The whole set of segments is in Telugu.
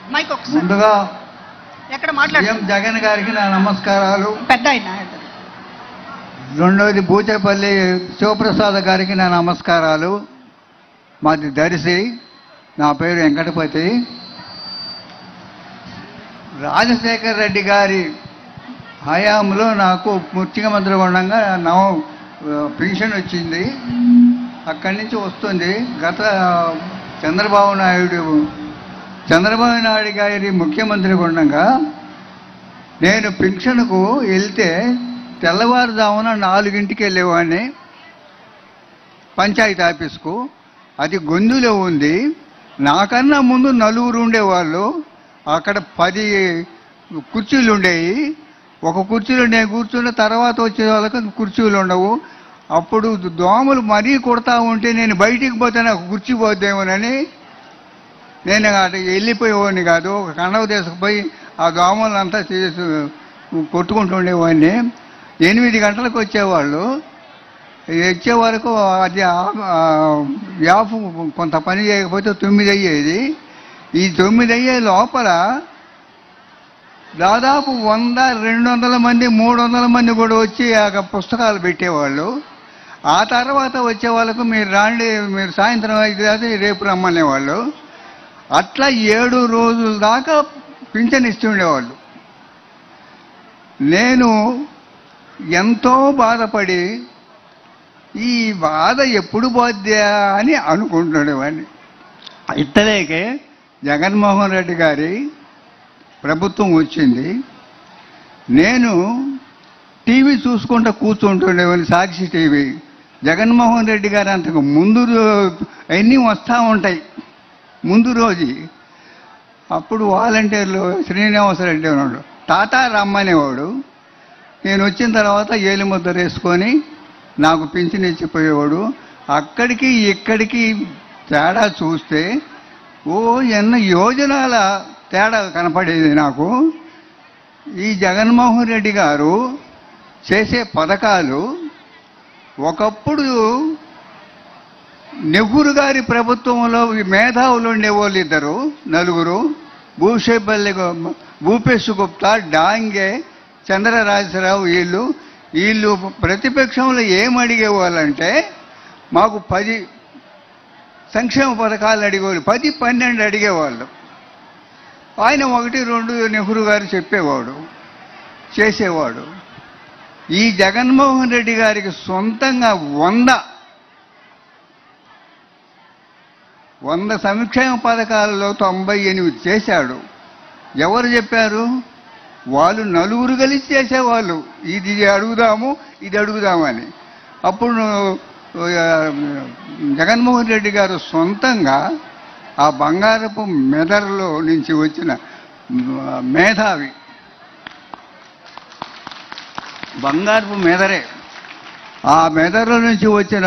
మైక్ ఒకసారి ముందుగా ఎక్కడ మాట్లాడారు జగన్ గారికి నా నమస్కారాలు. పెద్ద ఆయన. రెండోది బూచేపల్లి శివప్రసాద్ గారికి నా నమస్కారాలు. మాది దర్శి, నా పేరు వెంకటపతి. రాజశేఖర్ రెడ్డి గారి హయాంలో నాకు ముఖ్యమంత్రి ఉండగా పెన్షన్ వచ్చింది. అక్కడి నుంచి వస్తుంది. గత చంద్రబాబు నాయుడు గారి ముఖ్యమంత్రి ఉండగా నేను పెన్షన్కు వెళ్తే తెల్లవారుజామున 4ంటికి వెళ్ళేవాడిని పంచాయతీ ఆఫీస్కు. అది గొంతులో ఉంది. నాకన్నా ముందు 4 ఉండేవాళ్ళు. అక్కడ 10 కుర్చీలు ఉండేవి. ఒక కుర్చీలో నేను కూర్చున్న తర్వాత వచ్చే వాళ్ళకి కుర్చీలు ఉండవు. అప్పుడు దోమలు మరీ కొడతా ఉంటే నేను బయటికి పోతే నాకు కుర్చీ పోద్దేమోనని నేను అటు వెళ్ళిపోయేవాడిని కాదు. ఒక కండవ తీసుకుపోయి ఆ దోమలంతా చేసి కొట్టుకుంటుండేవాడిని. 8 గంటలకు వచ్చేవాళ్ళు. వచ్చే వరకు అది యాప్ కొంత పని చేయకపోతే 9 అయ్యేది. ఈ 9 అయ్యే లోపల దాదాపు 100-200 మంది 300 మంది కూడా వచ్చి పుస్తకాలు పెట్టేవాళ్ళు. ఆ తర్వాత వచ్చే వాళ్ళకు మీరు రాండి, మీరు సాయంత్రం అయితే రేపు రమ్మనేవాళ్ళు. అట్లా 7 రోజుల దాకా పింఛన్ ఇస్తుండేవాళ్ళు. నేను ఎంతో బాధపడి ఈ బాధ ఎప్పుడు పోద్దా అని అనుకుంటుండేవాడిని. ఇట్టలేకే జగన్మోహన్ రెడ్డి గారి ప్రభుత్వం వచ్చింది. నేను టీవీ చూసుకుంటూ కూర్చుంటుండేవాడిని, సాక్షి టీవీ. జగన్మోహన్ రెడ్డి గారు అంతకు ముందు అన్నీ వస్తూ ఉంటాయి ముందు రోజు. అప్పుడు వాలంటీర్లు శ్రీనివాసరెడ్డి ఉన్నాడు, తాతా రమ్మనేవాడు. నేను వచ్చిన తర్వాత ఏలిముద్ర వేసుకొని నాకు పింఛన్ ఇచ్చిపోయేవాడు. అక్కడికి ఇక్కడికి తేడా చూస్తే ఎన్న యోజనాల తేడా కనపడేది నాకు. ఈ జగన్మోహన్ రెడ్డి గారు చేసే పథకాలు ఒకప్పుడు నెహ్రూ గారి ప్రభుత్వంలో మేధావులు ఉండేవాళ్ళు 2 భూషేపల్లి భూపేశ్ గుప్తా, డాంగే, చంద్రరాజరావు. వీళ్ళు ప్రతిపక్షంలో ఏమడిగేవాళ్ళంటే మాకు 10 సంక్షేమ పథకాలు అడిగేవాళ్ళు, 10-12 అడిగేవాళ్ళు. ఆయన 1-2 నెహ్రూ గారు చెప్పేవాడు, చేసేవాడు. ఈ జగన్మోహన్ రెడ్డి గారికి సొంతంగా 100 సంక్షేమ పథకాలలో 98 చేశాడు. ఎవరు చెప్పారు? వాళ్ళు 4 కలిసి చేసేవాళ్ళు. ఇది అడుగుదాము, ఇది అడుగుదామని. అప్పుడు జగన్మోహన్ రెడ్డి గారు సొంతంగా ఆ బంగారపు మెదడులో నుంచి వచ్చిన మేధావి, బంగారపు మెదరే, ఆ మెదడులో నుంచి వచ్చిన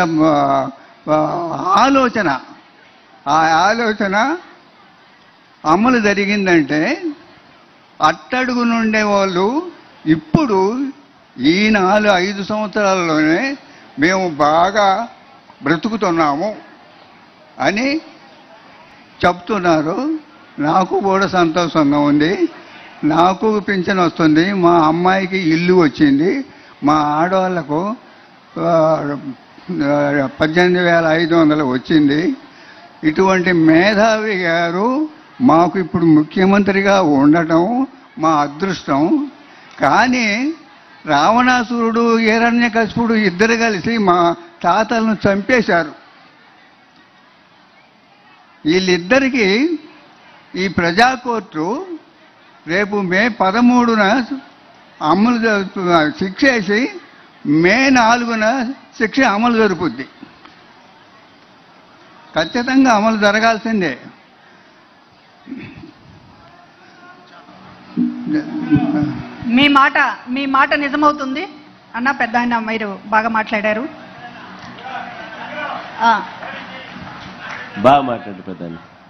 ఆలోచన అమలు జరిగిందంటే అట్టడుగు నుండే వాళ్ళు ఇప్పుడు ఈ 4-5 సంవత్సరాల్లోనే మేము బాగా బ్రతుకుతున్నాము అని చెప్తున్నారు. నాకు కూడా సంతోషంగా ఉంది. నాకు పింఛన్ వస్తుంది, మా అమ్మాయికి ఇల్లు వచ్చింది, మా ఆడవాళ్లకు 18,500 వచ్చింది. ఇటువంటి మేధావి గారు మాకు ఇప్పుడు ముఖ్యమంత్రిగా ఉండటం మా అదృష్టం. కానీ రావణాసురుడు, హిరణ్యకశిపుడు 2 కలిసి మా తాతలను చంపేశారు. వీళ్ళిద్దరికీ ఈ ప్రజాకోర్టు రేపు మే 13న శిక్ష వేసి మే 4న శిక్ష అమలు జరుపుద్ది. ఖచ్చితంగా అమలు జరగాల్సిందే. మీ మాట నిజమవుతుంది అన్న. పెద్ద ఆయన మీరు బాగా మాట్లాడారు. బాగా మాట్లాడు పెద్ద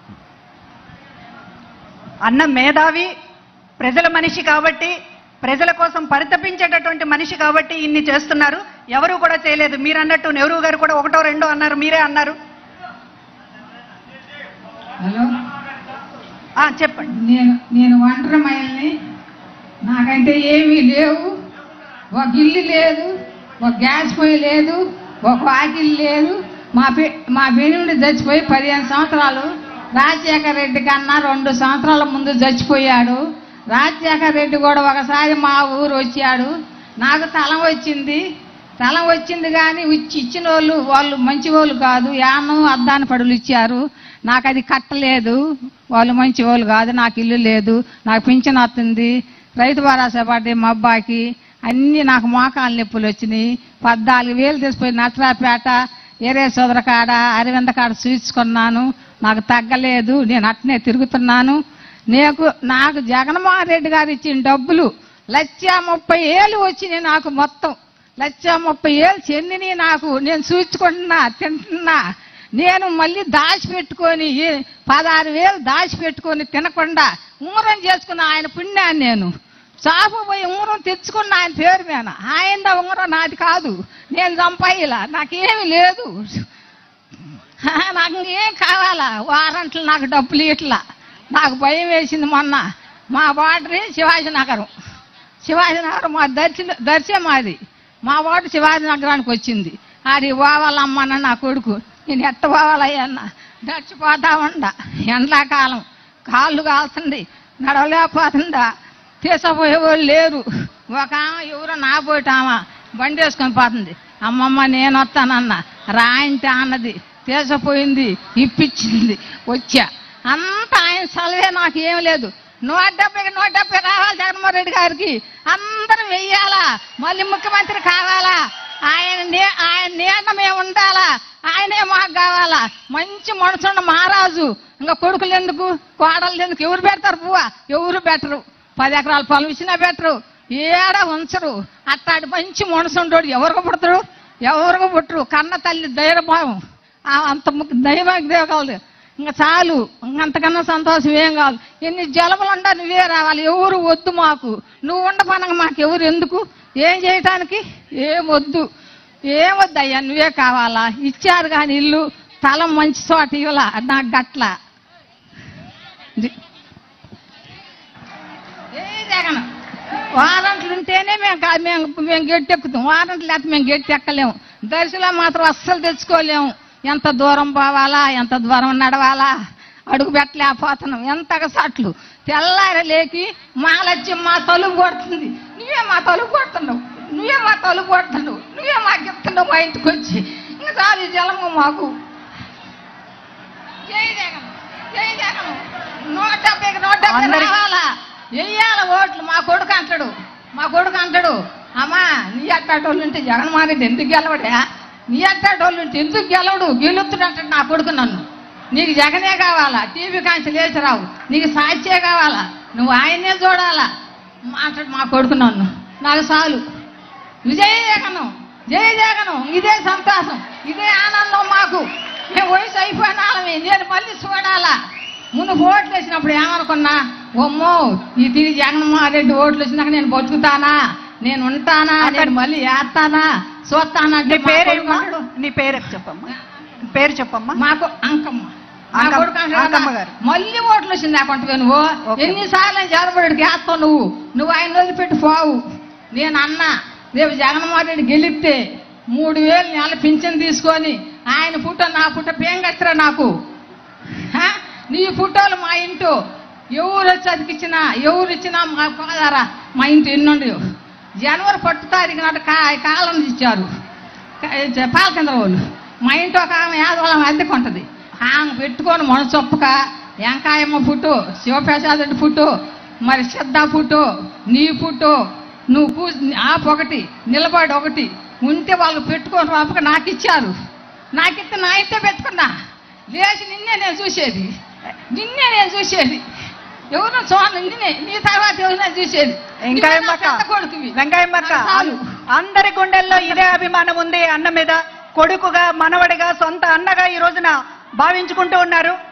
అన్న. మేధావి, ప్రజల మనిషి కాబట్టి, ప్రజల కోసం పరితపించేటటువంటి మనిషి కాబట్టి ఇన్ని చేస్తున్నారు. ఎవరు కూడా చేయలేదు. మీరు అన్నట్టు నెహ్రూ గారు కూడా 1-2 అన్నారు, మీరే అన్నారు. చెప్పండి. నేను ఒంటరి మహిళని. నాకంటే ఏమీ లేవు. ఒక ఇల్లు లేదు, ఒక గ్యాస్ పొయ్యి లేదు, ఒక వాకిల్ లేదు. మా బెనుండి చచ్చిపోయి 15 సంవత్సరాలు. రాజశేఖర రెడ్డి కన్నా 2 సంవత్సరాల ముందు చచ్చిపోయాడు. రాజశేఖర రెడ్డి కూడా ఒకసారి మా ఊరు వచ్చాడు. నాకు తలం వచ్చింది కానీ ఇచ్చిన వాళ్ళు మంచి వాళ్ళు కాదు. యానం అద్దాని పడులు ఇచ్చారు. నాకు అది కట్టలేదు. వాళ్ళు మంచి వాళ్ళు కాదు. నాకు ఇల్లు లేదు, నాకు పింఛన్ వస్తుంది, రైతు భరోసా పడ్డాయి మా అబ్బాయికి. అన్నీ నాకు మోకాళ్ళ నొప్పులు వచ్చినాయి. 14,000 తీసుకుపోయి నట్రాపేట ఏరే సోదర కాడ అరవింద కాడ చూసుకున్నాను. నాకు తగ్గలేదు. నేను అట్నే తిరుగుతున్నాను. నాకు జగన్మోహన్ రెడ్డి గారు ఇచ్చిన డబ్బులు 1,30,000 వచ్చినాయి. నాకు మొత్తం 1,30,000 చెందిని. నాకు నేను చూసుకుంటున్నా, తింటున్నా. నేను మళ్ళీ దాచిపెట్టుకొని 16,000 దాచిపెట్టుకొని తినకుండా ఉంగరం చేసుకున్న ఆయన పుణ్యాన్ని నేను షాపు పోయి ఉంగరం తెచ్చుకున్న ఆయన పేరు మీద. ఆయన ఉంగరం నాది కాదు. నేను చంపాయిలా. నాకేమీ లేదు. నాకు ఏం కావాలా? వారంట్లు నాకు డబ్బులు ఇట్లా. నాకు భయం వేసింది. మొన్న మా వార్డు శివాజీనగరం మా దర్శే మాది. మా వార్డు శివాజీనగరానికి వచ్చింది. అది పోవాలమ్మన్న నా కొడుకు. నేను ఎట్ట పోవాలయ్యన్నా? దర్చిపోతా ఉండ. ఎండాకాలం కాళ్ళు కాలుతుంది, నడవలేకపోతుందా. తీసుకుపోయేవాళ్ళు లేరు. ఒక ఎవరో నా పోయిటామా బండి వేసుకొని పోతుంది. అమ్మమ్మ నేను వస్తానన్న రాయింటే అన్నది. తీసుకుపోయింది, ఇప్పించింది, వచ్చా. అంతా ఆయన సెలవే. నాకు ఏం లేదు. 170 రావాలి జగన్మోహన్ రెడ్డి గారికి. అందరం వెయ్యాలా. మళ్ళీ ముఖ్యమంత్రి కావాలా. ఆయన నీడ మేము ఉండాలా. ఆయనే మాకు కావాలా. మంచి మనసున్న మహారాజు. ఇంకా కొడుకులు ఎందుకు, కోడలు ఎందుకు? ఎవరు పెడతారు పువ్వా? ఎవరు పెట్టరు. 10 ఎకరాల పొలం ఇచ్చినా పెట్టరు, ఏడ ఉంచరు. అట్టాడు మంచి మనసుండోడు ఎవరికి పుడతారు? ఎవరికి పుట్టరు. కన్న తల్లి ధైర్యభావం అంత దైవానికి దేవగలదు. ఇంకా చాలు. అంతకన్నా సంతోషం ఏం కాదు. ఎన్ని జలములు ఉండా నువ్వే రావాలి. ఎవరు వద్దు మాకు. నువ్వు ఉండపనగా మాకు ఎవరు ఎందుకు? ఏం చేయటానికి ఏమొద్దు. అయ్యా నువ్వే కావాలా. ఇచ్చారు కానీ ఇల్లు తలం మంచి చోట ఇవ్వాల. నాకు గట్ల ఏ జగన్ వారంట్లు ఉంటేనే మేము గెట్టెక్కుతాం. వారంట్లు లేకపోతే మేము గెట్టెక్కలేము. దర్శిలో మాత్రం అస్సలు తెచ్చుకోలేము. ఎంత దూరం పోవాలా, ఎంత దూరం నడవాలా, అడుగు పెట్టలేకపోతున్నాం. ఎంతగా సట్లు. తెల్లారి లేకి మాలచ్చి మా తలుపు కొడుతుంది. నువ్వే మా తలుపు కొడుతున్నావు, నువ్వే మాకు చెప్తున్నావు మా ఇంటికి వచ్చి. ఇంకా చాలు జలము మాకు. జై జగన్ 170 రావాలా. వెయ్యాల ఓట్లు. మా కొడుకు అంటాడు అమ్మా నీ అట్టాటోళ్ళు ఉంటే జగన్మోహన్ రెడ్డి ఎందుకు గెలవడా? నీ అట్టాటోళ్ళు ఉంటే ఎందుకు గెలవడు? గెలుపుతున్నట్టు నా కొడుకు నన్ను. నీకు జగనే కావాలా. టీవీ కాంచి లేచి రావు. నీకు సాధ్యే కావాలా. నువ్వు ఆయన్నే చూడాలా అంటాడు మా కొడుకు నన్ను. నాకు చాలు. జై జగనం. ఇదే సంతోషం, ఇదే ఆనందం మాకు. మేము వయసు అయిపోయిన వాళ్ళమే. నేను మళ్ళీ చూడాలా. ముందు ఓట్లు వేసినప్పుడు ఏమనుకున్నా, ఓమ్మో ఈ తిరిగి జగన్మోహన్ రెడ్డి ఓట్లు వచ్చినాక నేను బతుకుతానా, నేను ఉంటానా, నేను మళ్ళీ వేస్తానా, చూస్తానా. నీ పేరు చెప్పమ్మా. మాకు అంకమ్మ గారు. మళ్ళీ ఓట్లు వచ్చింది ఆ కొంటగా. నువ్వు ఎన్నిసార్లు జగన్మోహన్కి వేస్తావు. నువ్వు ఆయన వదిలిపెట్టి పోవు. నేను అన్నా రేపు జగన్మోహన్ రెడ్డి గెలిస్తే 3,000 నెల పింఛన్ తీసుకొని ఆయన ఫోటో నా ఫోటో పేంగచ్చరా నాకు. నీ ఫోటోలు మా ఇంటూ ఎవరు వచ్చి అతికిచ్చినా ఎవరు ఇచ్చినా మా కాదారా. మా ఇంటి ఎన్నుండి జనవరి 1 తారీఖు నాటి కాలం ఇచ్చారు పాలకేంద్ర వాళ్ళు. మా ఇంటి ఒక ఆమె యాదవలం అద్దెకు ఉంటుంది. ఆమె పెట్టుకొని మనసొప్పక వెంకాయమ్మ ఫోటో, శివప్రసాద్ రెడ్డి ఫోటో, మరి సిద్ధ ఫోటో, నీ ఫోటో, నువ్వు ఒకటి నిలబడి ఒకటి ఉంటే వాళ్ళు పెట్టుకొని రాపక నాకు ఇచ్చారు. నాకిస్తే నా ఇంటే పెట్టుకున్నా. లేచి నిన్నే నేను చూసేది. ఎవరు నిన్నే, నీ తర్వాత ఎవరైనా చూసేది. వెంకయ్యమ్మ అందరి గుండెల్లో ఇదే అభిమానం ఉంది అన్న మీద. కొడుకుగా, మనవడిగా, సొంత అన్నగా ఈ రోజున భావించుకుంటూ ఉన్నారు.